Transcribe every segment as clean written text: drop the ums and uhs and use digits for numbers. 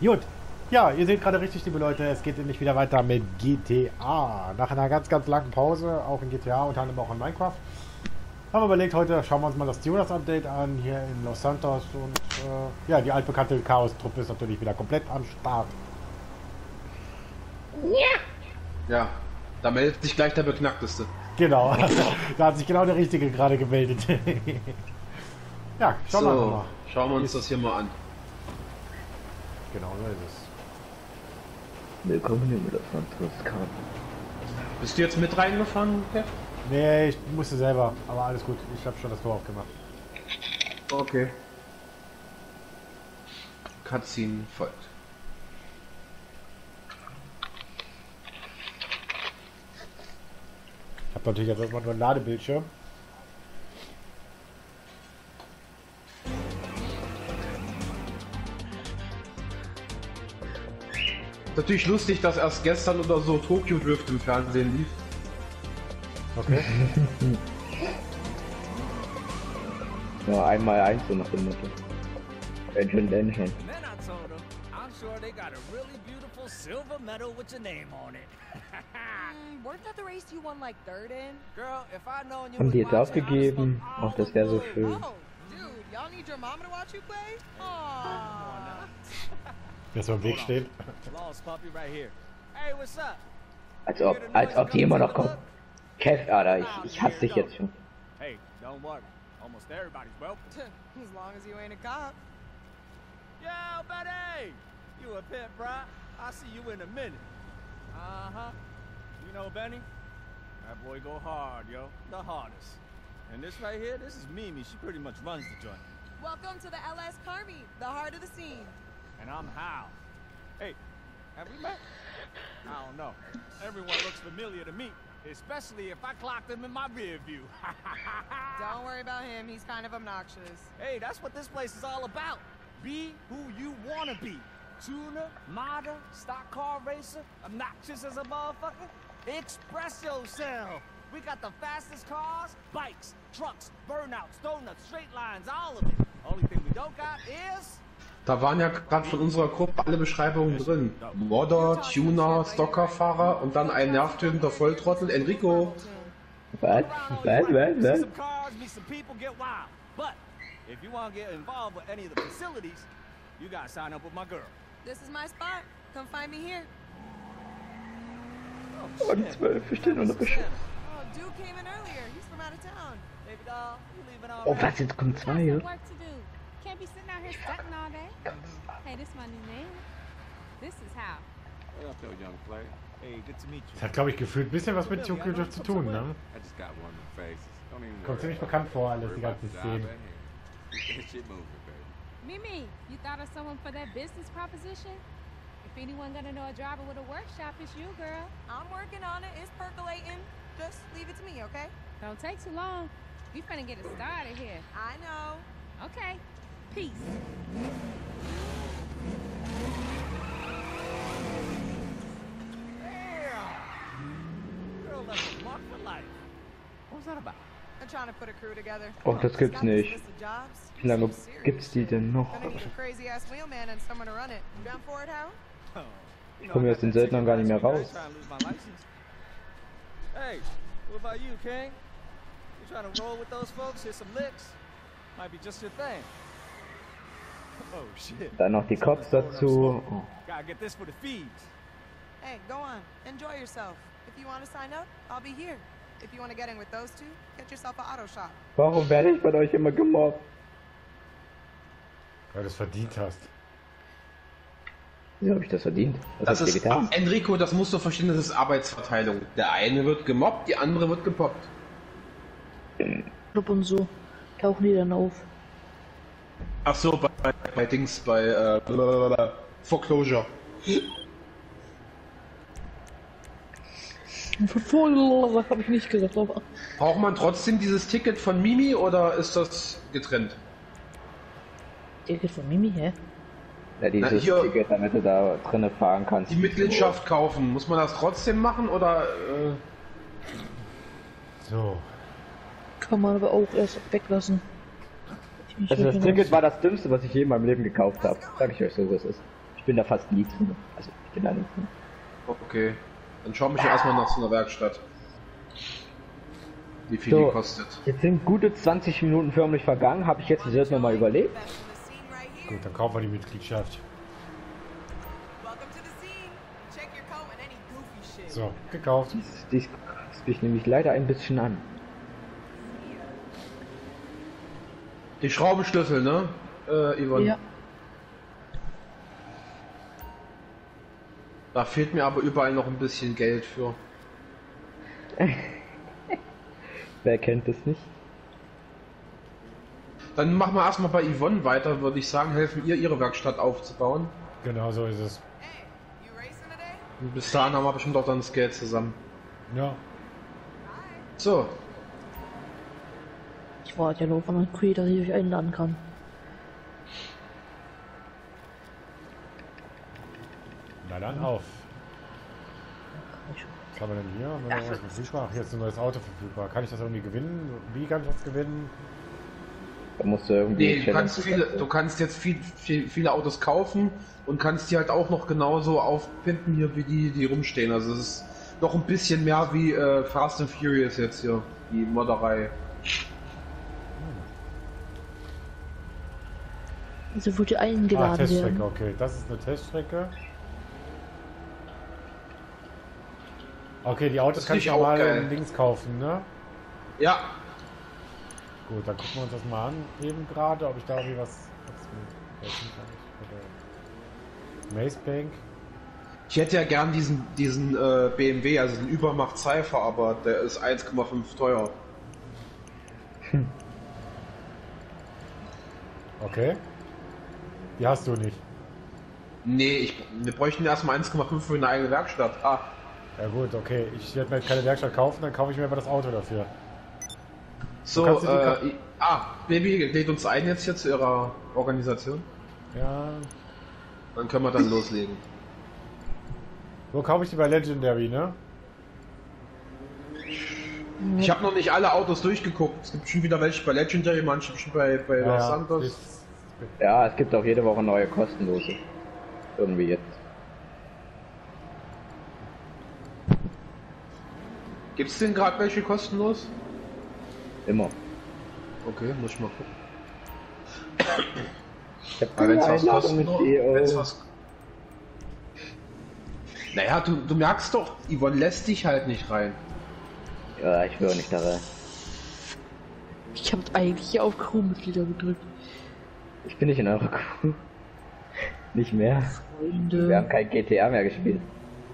Gut. Ja, ihr seht gerade richtig, liebe Leute, es geht endlich wieder weiter mit GTA. Nach einer ganz, ganz langen Pause, auch in GTA, unter anderem auch in Minecraft. Haben wir überlegt, heute schauen wir uns mal das Jonas-Update an, hier in Los Santos. Und ja, die altbekannte Chaos-Truppe ist natürlich wieder komplett am Start. Ja, da meldet sich gleich der Beknackteste. Genau, da hat sich genau der Richtige gerade gemeldet. Ja, schauen wir mal. Schauen wir uns das hier mal an. Genau, so ist es. Willkommen in Los Santos. Bist du jetzt mit reingefahren, Kev? Nee, ich musste selber, aber alles gut. Ich habe schon das Tor aufgemacht. Okay. Cutscene folgt. Ich habe natürlich jetzt erstmal nur einen Ladebildschirm. Natürlich lustig, dass erst gestern oder so Tokyo Drift im Fernsehen lief. Okay. Ja, einmal eins so nach dem Motto. Engine. Then I told them, I'm sure they got a really beautiful silver medal with your name on it. Weren't that the race you won like third in? Girl, if I known you Haben was die jetzt watching, aufgegeben? I'd Ach, das wäre so schön. Oh, dude, y'all need your mama to watch you play? Aww. Der so im Weg steht. Lost puppy right here. Hey, what's up? Als ob die immer noch kommen. Kev, Alter, ich hasse dich jetzt schon. Hey, don't worry. Almost everybody's welcome. As long as you ain't a cop. Yo, buddy! You a pimp, bruh? I'll see you in a minute. Uh-huh. You know Benny? That boy go hard, yo. The hardest. And this right here, this is Mimi. She pretty much runs the joint. Welcome to the LS Car Meet, the heart of the scene. And I'm Hal. Hey, have we met? I don't know. Everyone looks familiar to me, especially if I clocked him in my rear view. Don't worry about him, he's kind of obnoxious. Hey, that's what this place is all about. Be who you wanna be. Tuner, modder, stock car racer, obnoxious as a motherfucker. Express yourself. We got the fastest cars, bikes, trucks, burnouts, donuts, straight lines, all of it. Only thing we don't got is... Da waren ja gerade von unserer Gruppe alle Beschreibungen drin. Modder, Tuner, Stockerfahrer und dann ein nervtötender Volltrottel, Enrico. Was? Some cars, meet some people, get wild. But if you want to get involved with any of the facilities, you gotta sign up with my girl. This is my spot. Come find me here. Und 12 stehen unter Beschuss. Oh, Duke came in earlier. He's from out of town. Baby doll, you leaving all Oh, was, jetzt kommen zwei, ja? Work to do. Can't be sitting out here stunting all day. Hey, this my new name. This is how. What up, though, young player? Hey, good to meet you. Das hat, glaube ich, gefühlt ein bisschen was mit Tokyo Drift zu tun, ne? I just got one of them faces. Don't even Kommt worry ziemlich about bekannt it. vor, alles, Worry die about ganzen the job Szenen. at hand. Keep that shit moving, baby. Mimi, you thought of someone for that business proposition? If anyone gonna know a driver with a workshop, it's you, girl. I'm working on it. It's percolating. Just leave it to me, okay? Don't take too long. We finna get it started here. I know. Okay. Peace. Girl left a mark for life. What was that about? I'm trying to put a crew together. Oh, das gibt's Got this nicht. list of jobs. Wie lange So serious. gibt's die denn noch? Gonna need a crazy ass wheelman and someone to run it. You down for it, Hal? Oh, you know, Kommen wir I aus den got that Söldnern gar nicht mehr ticket raus. last week. I ain't trying to lose my license. Hey, what about you, King? You trying to roll with those folks? Hit some licks? Might be just your thing. Oh shit. Dann noch die Cops dazu. Oh. Gotta get this for the feeds. Hey, go on. Enjoy yourself. If you want to sign up, I'll be here. If you want to get in with those two, get yourself an auto shop. Warum werde ich von euch immer gemobbt? Weil du es verdient hast. Wieso habe ich das verdient? Was Das habt ihr ist, getan? Enrico, das musst du verstehen, das ist Arbeitsverteilung. Der eine wird gemobbt, die andere wird gepoppt. Club und so tauchen die dann auf. Ach so, bei Dings, bei Foreclosure. Das habe ich nicht gesagt, aber Braucht man trotzdem dieses Ticket von Mimi oder ist das getrennt? Ticket von Mimi, hä? Ja, dieses hier- Ticket, damit du da drinnen fahren kannst. Die Mitgliedschaft kaufen, muss man das trotzdem machen oder? So. Kann man aber auch erst weglassen. Ich mich Also nicht das mehr Ticket war das Dümmste, was ich je in meinem Leben gekauft habe. Sag ich euch so, was es ist. Ich bin da fast nie drin. Also ich bin da nicht drin. Okay. Dann schauen wir erstmal nach so einer Werkstatt. Wie viel die kostet. Jetzt sind gute 20 Minuten förmlich vergangen. Habe ich jetzt das nochmal überlegt? Gut, dann kaufen wir die Mitgliedschaft. So, gekauft. Dies kotzt mich nämlich leider ein bisschen an. Die Schraubenschlüssel, ne? Yvonne. Ja. Da fehlt mir aber überall noch ein bisschen Geld für. Wer kennt es nicht? Dann machen wir erstmal bei Yvonne weiter, würde ich sagen, helfen ihr, ihre Werkstatt aufzubauen. Genau so ist es. Und bis dahin haben wir bestimmt auch dann das Geld zusammen. Ja. So. Ich warte ja nur auf einen Creator, den ich einladen kann. Na dann auf. Was haben wir denn hier? Haben wir noch was verfügbar? Ach, hier ist ein neues Auto verfügbar. Kann ich das irgendwie gewinnen? Wie kann ich das gewinnen? Da musst du irgendwie. Nee, du kannst jetzt viele Autos kaufen und kannst die halt auch noch genauso aufpimpen hier wie die rumstehen. Also es ist noch ein bisschen mehr wie Fast and Furious jetzt hier, die Modderei. Also wurde eingeladen Teststrecke, werden. okay. Das ist eine Teststrecke. Okay, die Autos Das kann find ich ich auch mal geil. links kaufen, ne? Ja, Gut, dann gucken wir uns das mal an, eben gerade, ob ich da irgendwie was helfen kann. Maze Bank. ich hätte ja gern diesen BMW, also den Übermacht Cypher, aber der ist 1,5 teuer. Okay. Die hast du nicht. Nee, wir bräuchten erstmal 1,5 für eine eigene Werkstatt. Ah, Ja gut, okay. Ich werde mir jetzt keine Werkstatt kaufen, dann kaufe ich mir aber das Auto dafür. so, kannst du Baby lädt uns ein jetzt hier zu ihrer Organisation. Ja. Dann können wir dann loslegen. Wo kaufe ich die bei Legendary, ne? Ich habe noch nicht alle Autos durchgeguckt. Es gibt schon wieder welche bei Legendary, manche schon bei Los Santos. Ja, es gibt auch jede Woche neue kostenlose. Irgendwie jetzt. Gibt's denn gerade welche kostenlos? Immer. Okay, muss ich mal gucken. Ich hab Aber wenn's keine was Einladung kostet, mit wenn's was... Naja, du merkst doch, Yvonne lässt dich halt nicht rein. Ja, ich will auch nicht da rein. Ich habe eigentlich auf Crewmitglieder gedrückt. Ich bin nicht in eurer Crew. Nicht mehr. Wir Freunde. haben kein GTA mehr gespielt.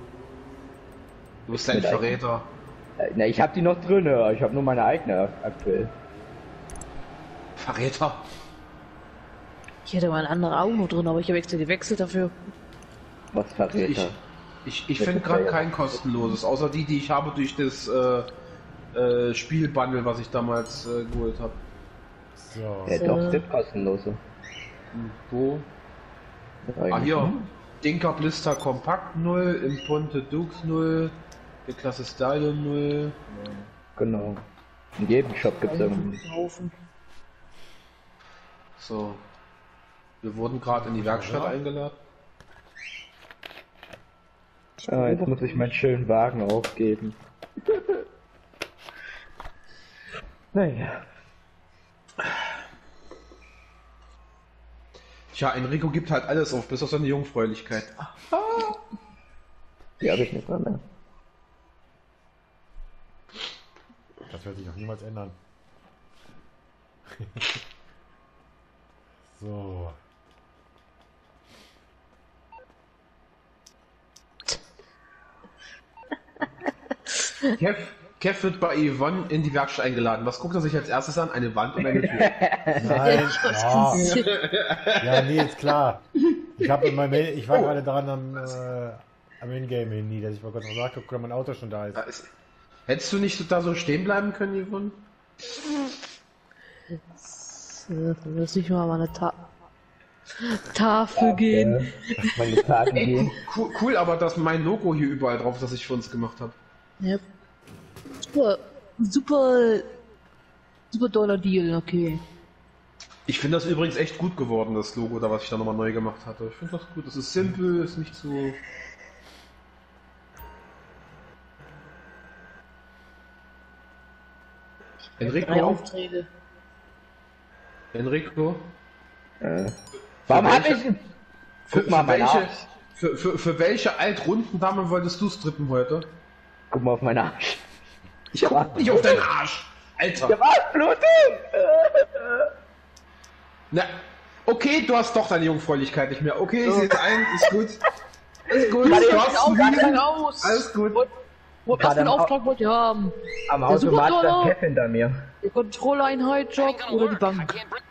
Du bist ein Mit Verräter. Na, ich hab die noch drin, aber ich habe nur meine eigene aktuell. Verräter? Ich hätte mal ein anderes Auto noch drin, aber ich habe extra gewechselt dafür. Was Verräter? Ich finde gerade kein kostenloses, außer die ich habe durch das Spielbundle, was ich damals geholt habe. So. Ja, doch, es gibt kostenlose. Wo? Ah, hier. Dinker Blister Kompakt 0, Imponte Dux 0, die Klasse Stallion 0. Genau. In jedem Shop gibt's irgendwie. Kaufen. So. Wir wurden gerade in die Werkstatt eingeladen. Ah, jetzt muss ich meinen schönen Wagen aufgeben. Naja. Tja, Enrico gibt halt alles auf, bis auf seine Jungfräulichkeit. Die habe ich nicht mehr. Das wird sich auch niemals ändern. So. Kev wird bei Yvonne in die Werkstatt eingeladen. Was guckt er sich als erstes an? Eine Wand und eine Tür. Nein. Ja, nee, ist klar. Ich war gerade dran am Ingame-Handy, dass ich mal kurz noch nachgucke, ob mein Auto schon da ist. Hättest du nicht da so stehen bleiben können, Yvonne? Das nicht mal an eine Tafel gehen. Meine Tage gehen. Cool, aber dass mein Logo hier überall drauf ist, das ich für uns gemacht habe. Ja. Super doller Deal, okay. Ich finde das übrigens echt gut geworden, das Logo, da was ich da nochmal neu gemacht hatte. Ich finde das gut. Das ist simpel, ist nicht zu... Drei Enrico? Aufträge. Enrico? Warum hab ich... Guck mal, mein welche, Arsch. für welche Altrundendame wolltest du strippen heute? Guck mal auf meinen Arsch. Ich hab nicht auf deinen Arsch! Alter! Da war's Blutung! Na, okay, du hast doch deine Jungfräulichkeit nicht mehr. Okay, ich sehe es ein, ist gut. Ist gut, Warte, du hast Mühe. aus! Alles gut. Was für einen Auftrag wollt ihr haben? Am Der Automat Supercontroller? stand Chef hinter mir. Die Kontrolleinheit-Job oder die Bank?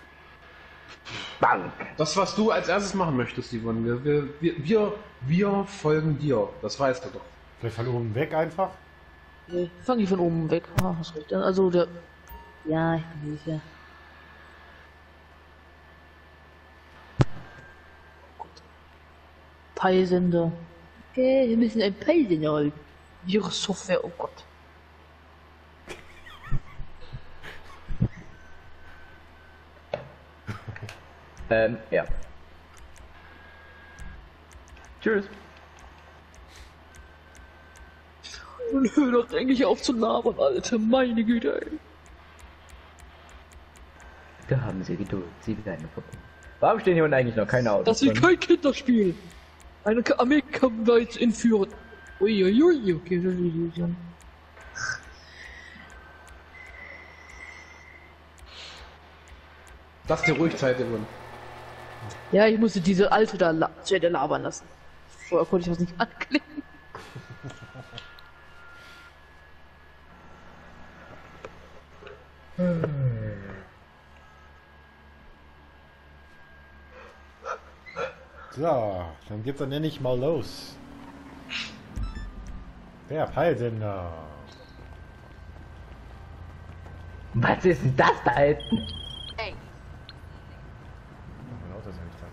Bank. Das, was du als erstes machen möchtest, Yvonne, wir folgen dir. Das weißt du doch. Vielleicht von oben weg einfach. Nee, fang ich von oben weg. Ah, hast recht. Also der... Ja, ich bin sicher. Gut. Peilsender. Okay, wir müssen ein Peilsender halten. Virus-Software, oh Gott. Ja. Tschüss. Nun hör doch endlich auf zu labern, Alter. Meine Güte, ey. Da haben sie Geduld. Sie werden vorbei. Warum stehen hier unten eigentlich noch keine Autos? Das ist drin? kein Kinderspiel. Eine Armee kann da jetzt entführen. Uiuiui, okay, das ist ja. Lass dir ruhig Zeit, Yvonne. Ja, ich musste diese alte da zu Ende labern lassen. Vorher konnte ich das nicht anklicken. So, dann geht's dann endlich mal los. Der Peilsender. Was ist denn das da hinten? Mein Auto ist eigentlich da.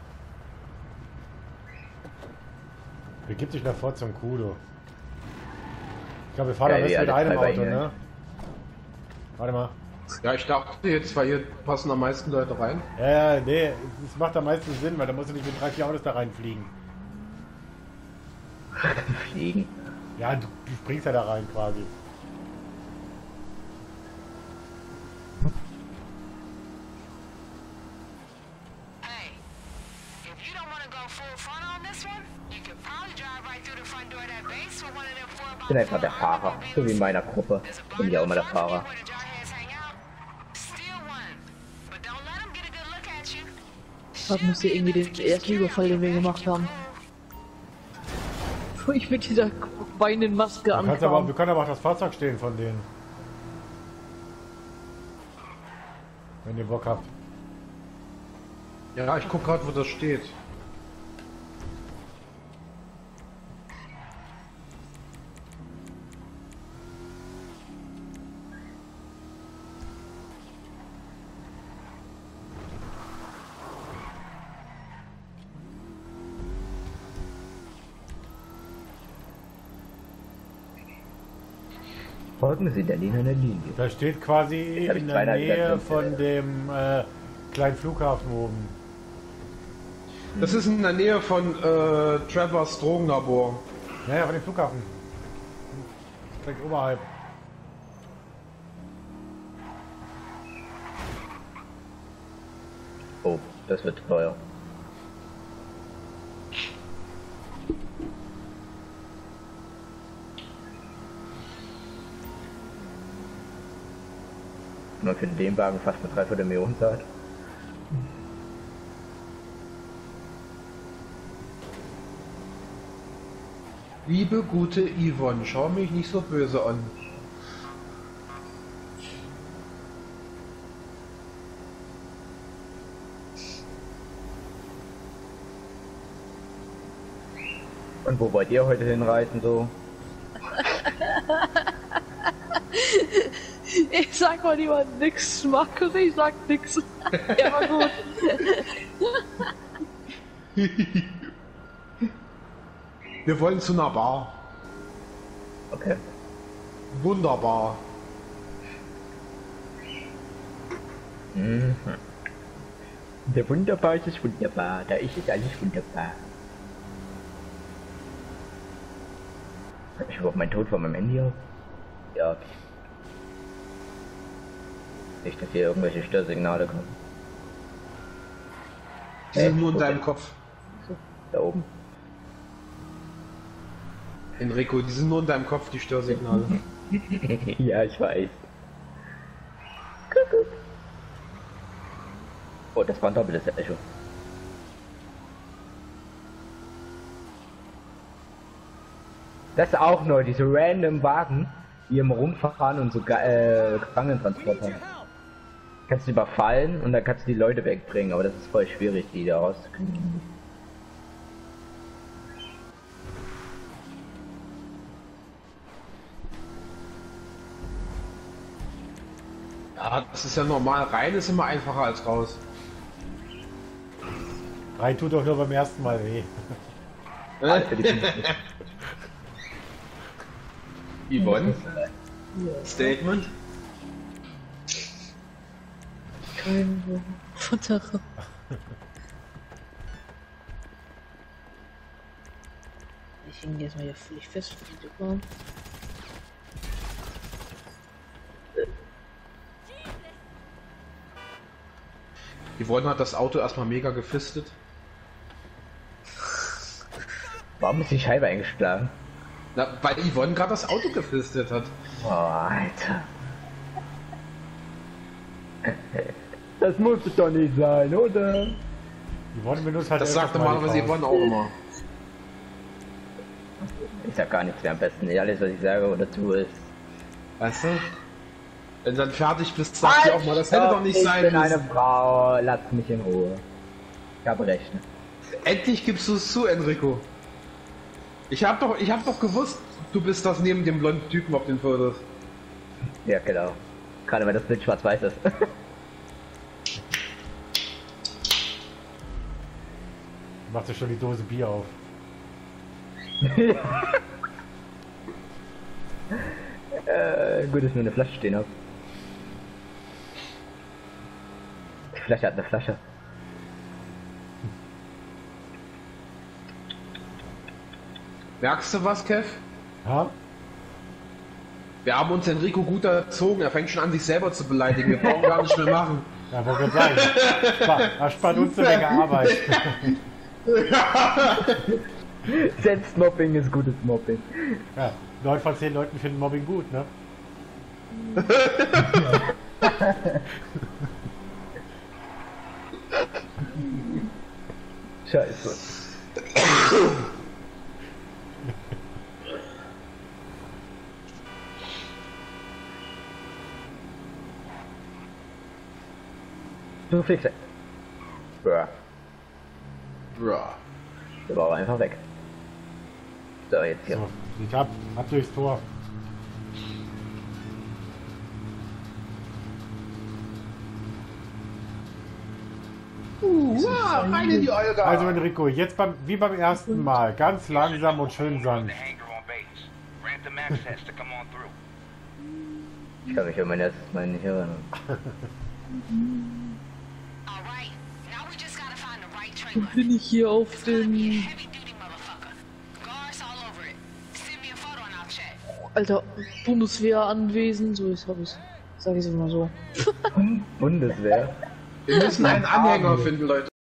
Begib dich nach vor zum Kudo. Ich glaube, wir fahren Ja, am besten die mit alle einem zwei Auto, bei Ihnen. ne? Warte mal. Ja, ich dachte jetzt, weil hier passen am meisten Leute rein. Ja, nee, es macht am meisten Sinn, weil da musst du nicht mit 3, 4 Autos da reinfliegen. Fliegen. Ja, du springst ja da rein quasi. Hey, if you don't want to go full fun on this one, you can probably drive right through the front door of that base with one of them 4x4 Ich bin einfach der Fahrer. So wie in meiner Gruppe. Bin ich auch immer der Fahrer. where the jarheads hang out. Steal one, but don't let them get a good look at you. Das müsste irgendwie den ersten Überfall, den wir gemacht haben. Wo ich mit dieser weinenden Maske Wir ankam. können aber auch das Fahrzeug stehlen von denen. Wenn ihr Bock habt. Ja, ich guck gerade, wo das steht. Folgen Sie der Linie einer Linie. Da steht quasi Jetzt hab ich in der beinahe Nähe gesagt, von dem kleinen Flughafen oben. Das ist in der Nähe von Trevor's Drogenlabor. Ja, ja, von dem Flughafen. Direkt oberhalb. Oh, das wird teuer. Man für den Wagen fast eine Dreiviertelmillion zahlt. Liebe gute Yvonne, schau mich nicht so böse an. Und wo wollt ihr heute hinreisen so? Ich sag mal lieber nix, Markus, ich sag nix. Ja, war gut. Wir wollen zu einer Bar. Okay. Wunderbar. Mhm. Der wunderbar ist es wunderbar, da ist es alles wunderbar. Hab ich überhaupt meinen Tod von meinem Handy auf? Ja. Nicht, dass hier irgendwelche Störsignale kommen. Die sind nur in deinem Kopf. Da oben. Enrico, die sind nur in deinem Kopf, die Störsignale. Ja, ich weiß. Kuckuck. Oh, das war ein doppeltes Echo. Das ist auch neu, diese random Wagen, die immer rumfahren und so Gefangentransport haben. Kannst du überfallen und dann kannst du die Leute wegbringen, aber das ist voll schwierig, die da rauszukriegen. Ja, das ist ja normal. Rein ist immer einfacher als raus. Rein tut doch nur beim ersten Mal weh. Yvonne? Statement? Kein Futter. Ich hänge jetzt mal hier völlig fest für die Bahn. Yvonne hat das Auto erstmal mega gefistet. Warum ist die Scheibe eingeschlagen? Na, weil Yvonne gerade das Auto gefistet hat. Oh, Alter. Das muss es doch nicht sein, oder? Yvonne benutzt halt Das sagt normalerweise Yvonne auch immer. Ich sag gar nichts mehr am besten. Alles, was ich sage oder tue, ist... Weißt du? Wenn du dann fertig bist, sagt ihr auch mal, das hätte doch nicht sein müssen. Ich bin müssen. eine Frau, lass mich in Ruhe. Ich habe recht. Endlich gibst du es zu, Enrico. Ich hab doch gewusst, du bist das neben dem blonden Typen auf den Fotos. Ja, genau. Gerade weil das Bild schwarz-weiß ist. Macht ja schon die Dose Bier auf. Gut, dass ich nur eine Flasche stehen habe. Die Flasche hat eine Flasche. Merkst du was, Kev? Ja? Wir haben uns Enrico gut erzogen, er fängt schon an, sich selber zu beleidigen. Wir brauchen gar nicht mehr machen. Ja, wollte gerade sagen. Erspart uns eine Menge Arbeit. Selbstmobbing ist gutes Mobbing. Ja, 9 von 10 Leuten finden Mobbing gut, ne? Scheiße. Du fliegst weg. Bruh. Bruh. Der war aber einfach weg. So, jetzt hier. So, ich ab durchs Tor. Rein in die Olga! Also Enrico, jetzt wie beim ersten Mal, ganz langsam und schön sanft. Ich kann mich an mein erstes Mal nicht erinnern. Und bin ich hier auf dem... Alter, Bundeswehr anwesend, so ist hab ich's. Sag ich es mal so. Bundeswehr? Wir müssen einen Anhänger finden, Leute.